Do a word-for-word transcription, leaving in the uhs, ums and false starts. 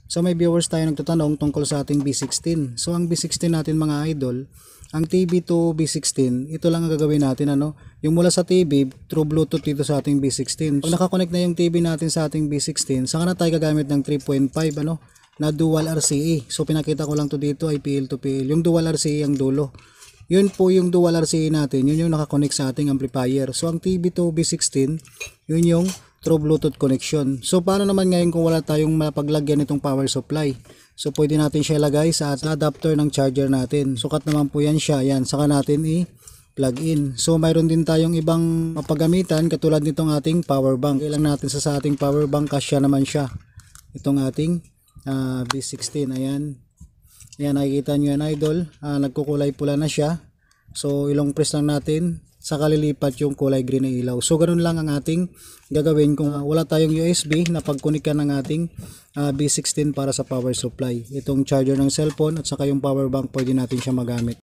So may viewers tayo nagtatanong tungkol sa ating B sixteen. So ang B sixteen natin mga idol, ang T V to B sixteen, ito lang ang gagawin natin ano. Yung mula sa T V through Bluetooth dito sa ating B sixteen. Pag nakakonect na yung T V natin sa ating B sixteen, saka na tayo gagamit ng three point five ano na dual R C A. So pinakita ko lang to dito ay P L to P L. Yung dual R C A ang dulo. Yun po yung dual R C A natin, yun yung nakakonect sa ating amplifier. So ang T V to B sixteen, yun yung through Bluetooth connection. So paano naman ngayon kung wala tayong mapaglagyan itong power supply? So pwede natin siya ilagay sa adapter ng charger natin. Sukat naman po yan siya. Yan, saka natin i-plug in. So mayroon din tayong ibang mapagamitan katulad nitong ating power bank. Ilang natin sa, sa ating power bank, kasya naman siya. Itong ating uh, B sixteen. Ayan. Ayan, nakikita nyo yan idol. Uh, nagkukulay pula na siya. So ilong press lang natin, saka lilipat yung kulay green na ilaw. So ganun lang ang ating gagawin kung uh, wala tayong U S B na pagkunikan ng ating uh, B sixteen para sa power supply. Itong charger ng cellphone at saka yung power bank, pwede natin siya magamit.